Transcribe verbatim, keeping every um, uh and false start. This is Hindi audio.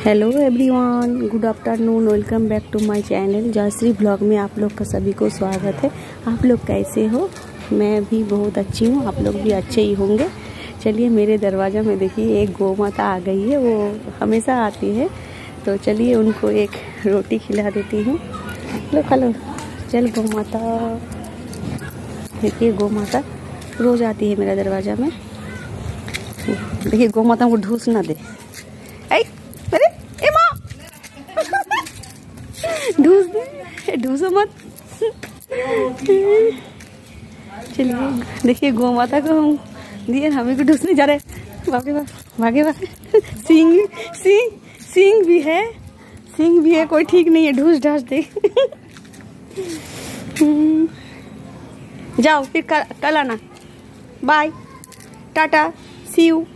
Hello everyone, good afternoon. Welcome back to my channel Jayshree blog में आप लोग का सभी को स्वागत है। आप लोग कैसे हो? मैं भी बहुत अच्छी हूँ, आप लोग भी अच्छे ही होंगे। चलिए, मेरे दरवाज़ा में देखिए एक गौ माता आ गई है। वो हमेशा आती है, तो चलिए उनको एक रोटी खिला देती हूँ। लो खा लो। चल गौ माता, देखिए गौ माता रोज़ आती है मेरा दरवाज़ा में। देखिए गौ माता को ढूस ना दे। ऐ अरे ए माँ ढूस दे, ढूसो मत। चलिए देखिए गौ माता को हम दिए, हमें को ढूसने जा रहे। भागे भागे भागे। सिंग सिंग सिंग भी है, सिंग भी है, कोई ठीक नहीं है, ढूस ढास दे। जाओ फिर कल आना। Bye, tata, see you.